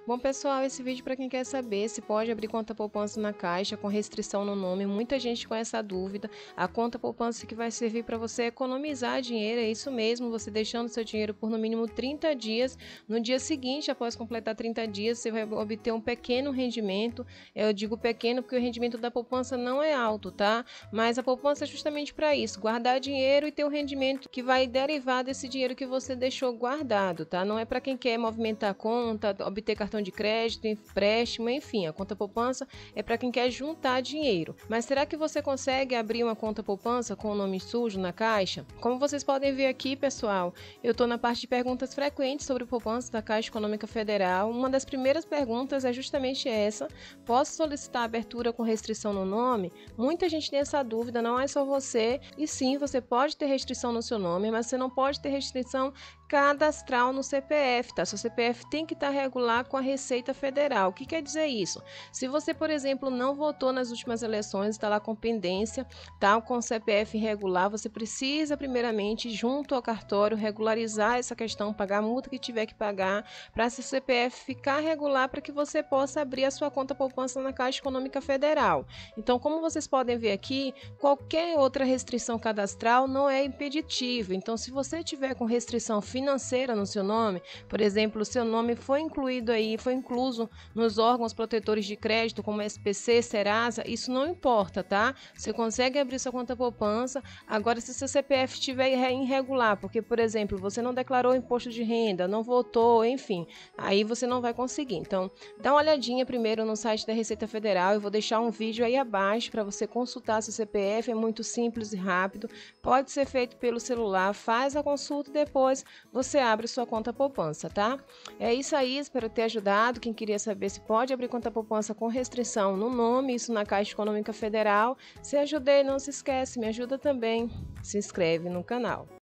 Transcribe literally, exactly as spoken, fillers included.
Bom, pessoal, esse vídeo para quem quer saber se pode abrir conta poupança na Caixa com restrição no nome. Muita gente com essa dúvida. A conta poupança que vai servir para você economizar dinheiro, é isso mesmo, você deixando seu dinheiro por no mínimo trinta dias. No dia seguinte, após completar trinta dias, você vai obter um pequeno rendimento. Eu digo pequeno porque o rendimento da poupança não é alto, tá? Mas a poupança é justamente para isso, guardar dinheiro e ter o rendimento que vai derivar desse dinheiro que você deixou guardado, tá? Não é para quem quer movimentar a conta, obter cartão de crédito, empréstimo, enfim, a conta poupança é para quem quer juntar dinheiro. Mas será que você consegue abrir uma conta poupança com o nome sujo na Caixa? Como vocês podem ver aqui, pessoal, eu estou na parte de perguntas frequentes sobre poupança da Caixa Econômica Federal. Uma das primeiras perguntas é justamente essa: posso solicitar abertura com restrição no nome? Muita gente tem essa dúvida, não é só você, e sim, você pode ter restrição no seu nome, mas você não pode ter restrição cadastral no C P F, tá? Seu C P F tem que estar regular com a Receita Federal. O que quer dizer isso? Se você, por exemplo, não votou nas últimas eleições, está lá com pendência, tá? Com o C P F irregular, você precisa primeiramente, junto ao cartório, regularizar essa questão, pagar a multa que tiver que pagar, para seu C P F ficar regular, para que você possa abrir a sua conta poupança na Caixa Econômica Federal. Então, como vocês podem ver aqui, qualquer outra restrição cadastral não é impeditiva. Então, se você tiver com restrição financeira no seu nome, por exemplo, o seu nome foi incluído aí, foi incluso nos órgãos protetores de crédito, como S P C, Serasa, isso não importa, tá? Você consegue abrir sua conta poupança. Agora, se seu C P F estiver irregular, porque, por exemplo, você não declarou imposto de renda, não votou, enfim, aí você não vai conseguir. Então, dá uma olhadinha primeiro no site da Receita Federal. Eu vou deixar um vídeo aí abaixo para você consultar seu C P F, é muito simples e rápido, pode ser feito pelo celular, faz a consulta e depois você abre sua conta poupança, tá? É isso aí, espero ter ajudado. Quem queria saber se pode abrir conta poupança com restrição no nome, isso na Caixa Econômica Federal. Se ajudei, não se esquece, me ajuda também, se inscreve no canal.